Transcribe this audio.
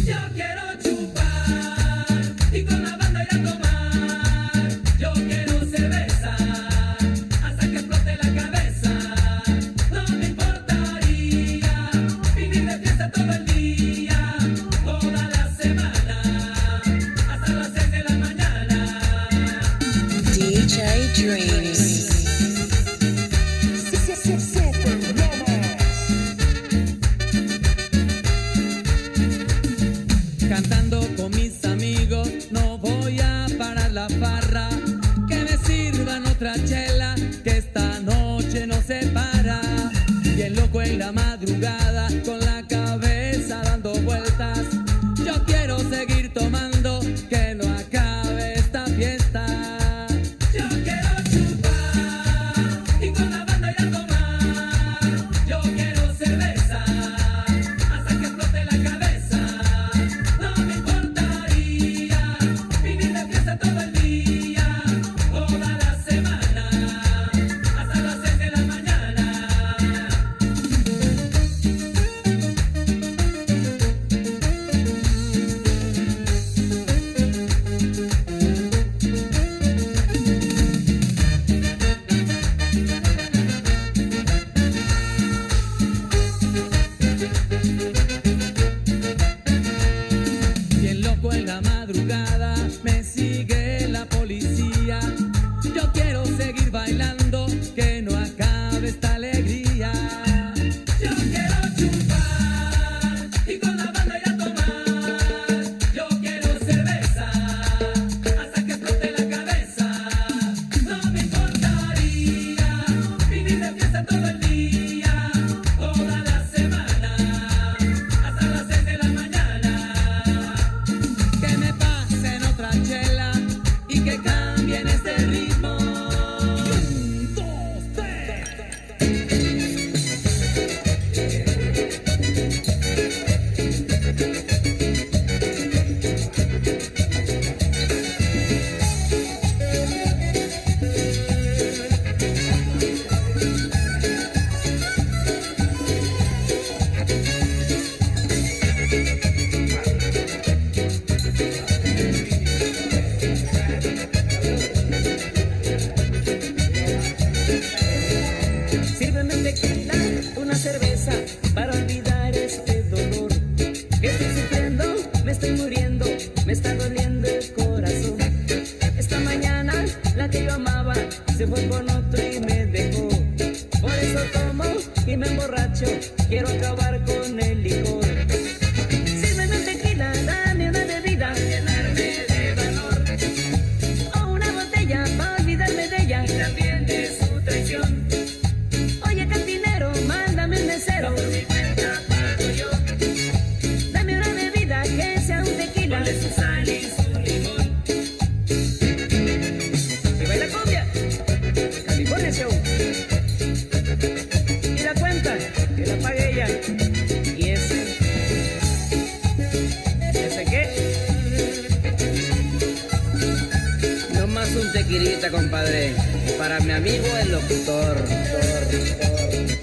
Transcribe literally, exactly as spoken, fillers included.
Cantando con mis amigos, no voy a parar la farra. Que me sirvan otra chela, que esta noche no se para. Bien loco en la madrugada, con la cabeza dando vueltas. Yo quiero seguir tomando, que no acabe esta fiesta. Yo quiero chupar y con la banda ir a tomar. Yo quiero cerveza hasta que explote la cabeza. No me importaría vivir de fiesta todo el día, toda la semana, hasta las seis de la mañana. Bien loco en la madrugada, me sigue la policía. Yo quiero seguir bailando, que no acabe esta alegría. Yo quiero chupar y con la banda ir a tomar. Yo quiero cerveza hasta que explote la cabeza. No me importaría vivir de fiesta todo el día, toda la semana, hasta las seis de la mañana. Que me pasen otra chela y que cambien este ritmo. Un, dos, tres. Sírveme tequila, una cerveza para olvidar este dolor. Que estoy sufriendo, me estoy muriendo, me está doliendo el corazón. Esta mañana la que yo amaba se fue con otro y me dejó. Por eso tomo y me emborracho, quiero acabar con el licor. Sírveme tequila, dame una bebida, llenarme de valor. O una botella para olvidarme de ella y también de su traición. Oye, cantinero, mándame un mesero, por mi cuenta pago yo. Dame una bebida que sea un tequila, ponle su sal y su limón. Y baila cumbia, California Show. Y la cuenta, que la pague ella. Y ese, ¿ese qué? Nomás un tequilita, compadre, para mi amigo el locutor. locutor, locutor.